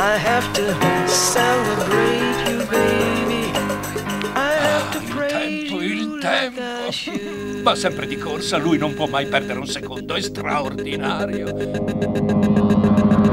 I have to celebrate you, baby. I have to praise you Il like tempo. I should. Va sempre di corsa, lui non può mai perdere un secondo, è straordinario.